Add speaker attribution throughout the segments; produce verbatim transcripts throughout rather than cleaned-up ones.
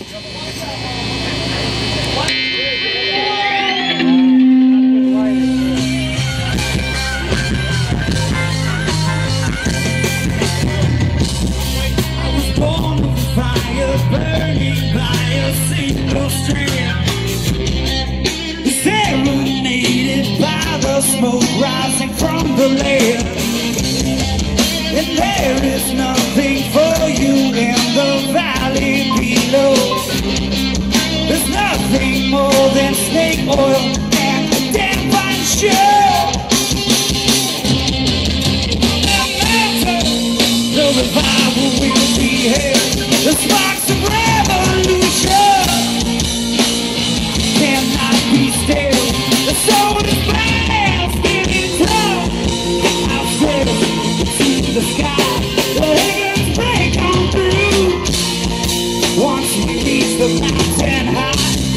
Speaker 1: Smoke rising from the land, and there is nothing for you in the valley below. There's nothing more than snake oil and a damn fine show. No matter, the revival will be here. The sparks of revolution cannot be still. The soul is burning. The sky, the heavens break on through once you reach the mountain high.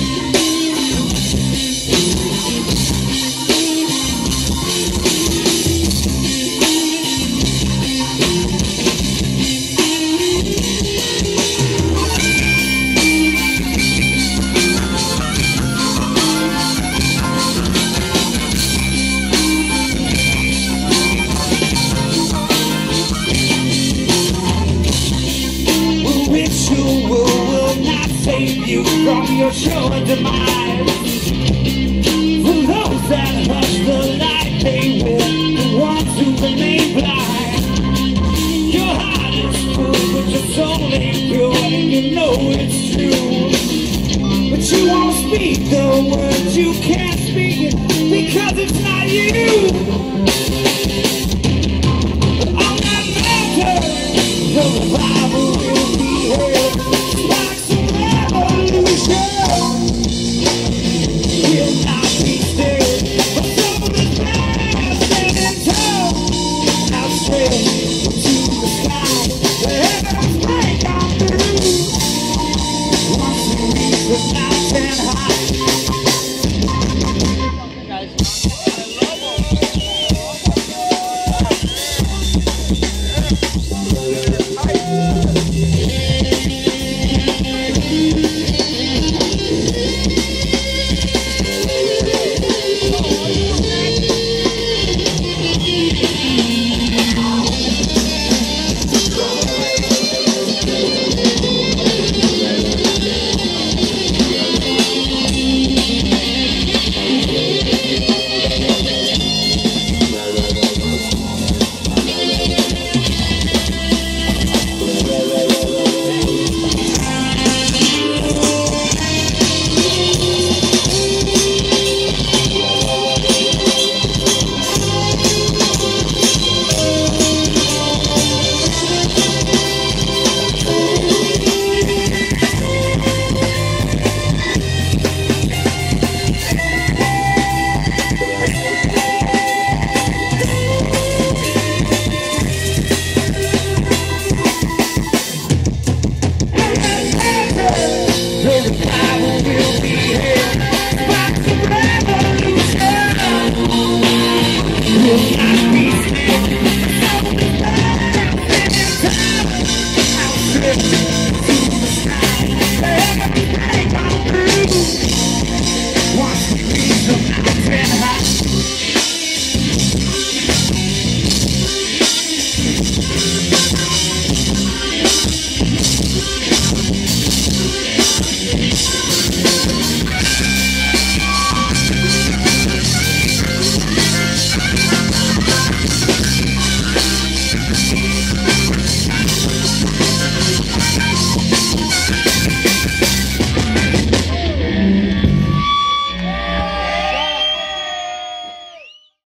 Speaker 1: From your sure demise, for those that hush the light, they will the ones who remain blind. Your heart is full, but your soul ain't pure, and you know it's true. But you won't speak the words, you can't speak it, because it's not you. But on that mountain, the revival will be heard. Sparks of revolution will not be still, but some of the past standing tall, outstretched to the sky. The heavens break on through once we reach the mountain high.